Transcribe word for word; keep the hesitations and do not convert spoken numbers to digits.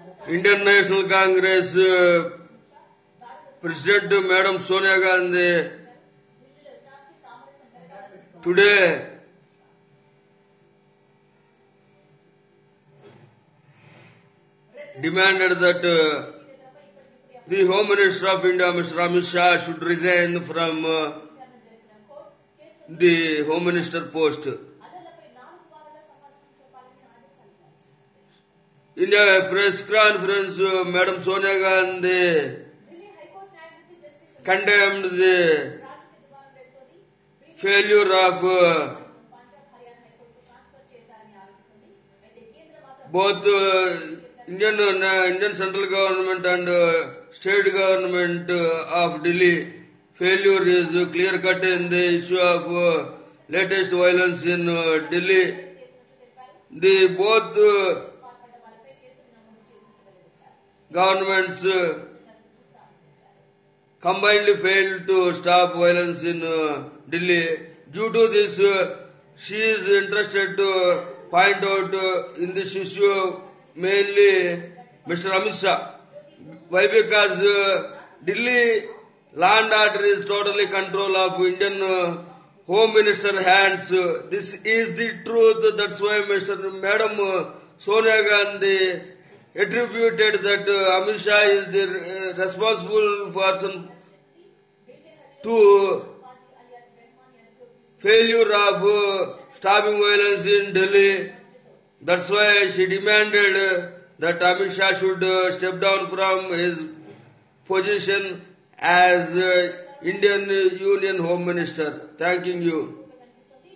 Indian National Congress uh, President Medam Sonia Gandhi today demanded that uh, the Home Minister of India, Mister Amit Shah, should resign from uh, the Home Minister post. In a press conference, uh, Medam Sonia Gandhi condemned the failure of uh, both uh, Indian uh, Indian central government and uh, state government uh, of Delhi. Failure is uh, clear cut in the issue of uh, latest violence in uh, Delhi. The both uh, governments uh, combinedly failed to stop violence in uh, Delhi. Due to this, uh, she is interested to point out uh, in this issue mainly Mister Amit Shah. Why? Because uh, Delhi law and order is totally control of Indian uh, Home Minister hands. Uh, this is the truth. That's why Mister Medam uh, Sonia Gandhi attributed that uh, Amit Shah is the uh, responsible person to failure of uh, stopping violence in Delhi. That's why she demanded uh, that Amit Shah should uh, step down from his position as uh, Indian Union Home Minister. Thanking you.